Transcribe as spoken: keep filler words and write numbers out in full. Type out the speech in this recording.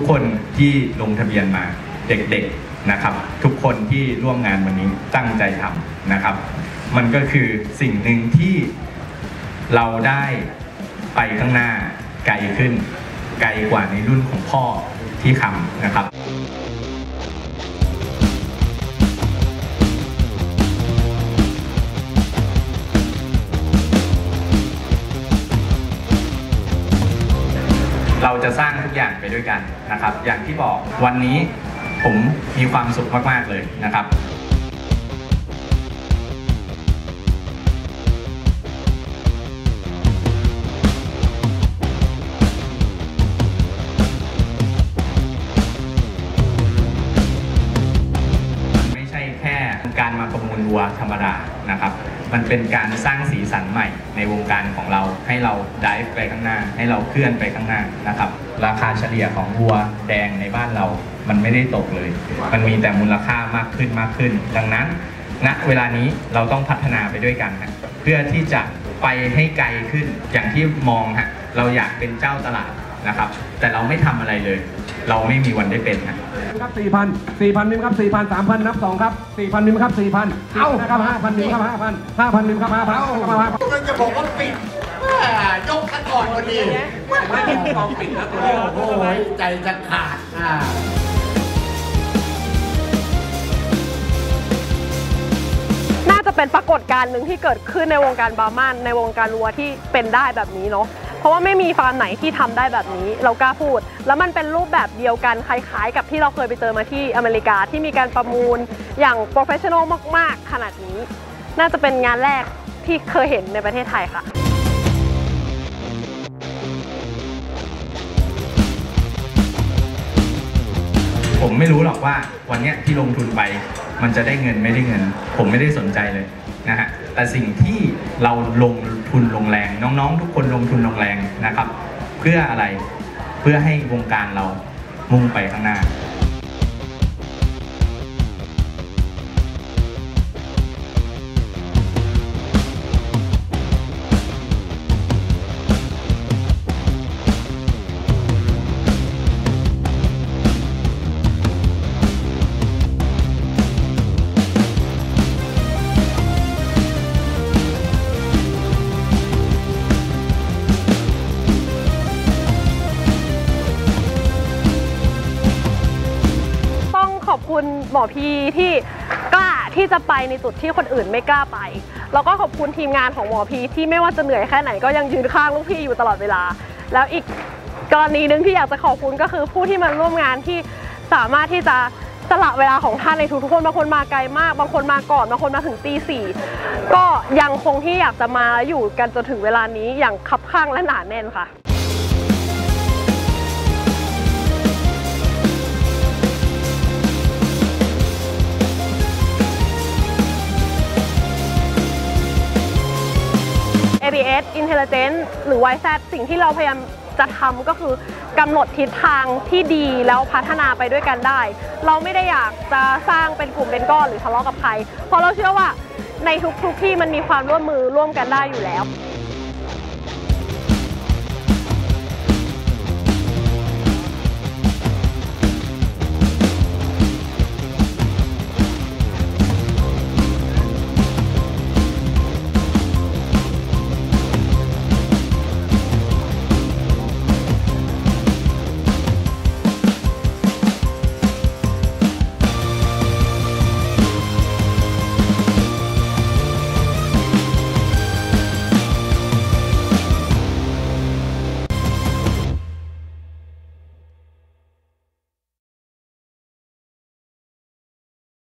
คนที่ลงทะเบียนมาเด็กๆนะครับทุกคนที่ร่วมงานวันนี้ตั้งใจทำนะครับมันก็คือสิ่งหนึ่งที่เราได้ไปข้างหน้าไกลขึ้นไกลกว่าในรุ่นของพ่อที่ทำนะครับเราจะสร้างทุกอย่างไปด้วยกันนะครับอย่างที่บอกวันนี้ผมมีความสุขมากๆเลยนะครับไม่ใช่แค่การมาประมูลวัวธรรมดานะครับมันเป็นการสร้างสีสันใหม่ในวงการของเราให้เราได้ไปข้างหน้าให้เราเคลื่อนไปข้างหน้านะครับราคาเฉลี่ยของวัวแดงในบ้านเรามันไม่ได้ตกเลยมันมีแต่มูลค่ามากขึ้นมากขึ้นดังนั้นณเวลานี้เราต้องพัฒนาไปด้วยกันนะเพื่อที่จะไปให้ไกลขึ้นอย่างที่มองฮะเราอยากเป็นเจ้าตลาดนะครับแต่เราไม่ทำอะไรเลยเราไม่มีวันได้เป็นครับสี่พันสี่พันมิมครับสี่พันสามพันนับสองครับสี่พันมิมครับสี่พันเอานะครับห้าพันมิมครับห้าพันห้าพันมิมครับห้าพันมันจะบอกว่าปิดยกกันก่อนวันนี้ไม่ได้กองปิดแล้วตัวนี้โอ้โหใจจะขาดน่าจะเป็นปรากฏการณ์หนึ่งที่เกิดขึ้นในวงการบาร์มันในวงการวัวที่เป็นได้แบบนี้เนาะเพราะว่าไม่มีฟาร์มไหนที่ทำได้แบบนี้เรากล้าพูดแล้วมันเป็นรูปแบบเดียวกันคล้ายๆกับที่เราเคยไปเจอมาที่อเมริกาที่มีการประมูลอย่างโปรเฟชชั่นอลมากๆขนาดนี้น่าจะเป็นงานแรกที่เคยเห็นในประเทศไทยค่ะผมไม่รู้หรอกว่าวันนี้ที่ลงทุนไปมันจะได้เงินไม่ได้เงินผมไม่ได้สนใจเลยนะฮะแต่สิ่งที่เราลงทุนลงแรงน้องๆทุกคนลงทุนลงแรงนะครับเพื่ออะไรเพื่อให้วงการเรามุ่งไปข้างหน้าขอบคุณหมอพีที่กล้าที่จะไปในจุดที่คนอื่นไม่กล้าไปแล้วก็ขอบคุณทีมงานของหมอพีที่ไม่ว่าจะเหนื่อยแค่ไหนก็ยังยืนข้างลูกพี่อยู่ตลอดเวลาแล้วอีกกรณีหนึ่งที่อยากจะขอบคุณก็คือผู้ที่มาร่วมงานที่สามารถที่จะสละเวลาของท่านในทุกๆคนบางคนมาไกลมากบางคนมาก่อนบางคนมาถึงตีสี่ก็ยังคงที่อยากจะมาอยู่กันจนถึงเวลานี้อย่างคับข้างและหนาแน่นค่ะเอ บี เอส Intelligent หรือ วาย แซด สิ่งที่เราพยายามจะทำก็คือกำหนดทิศทางที่ดีแล้วพัฒนาไปด้วยกันได้เราไม่ได้อยากจะสร้างเป็นกลุ่มเป็นก้อนหรือทะเลาะกับใครเพราะเราเชื่อว่าในทุกๆที่มันมีความร่วมมือร่วมกันได้อยู่แล้ว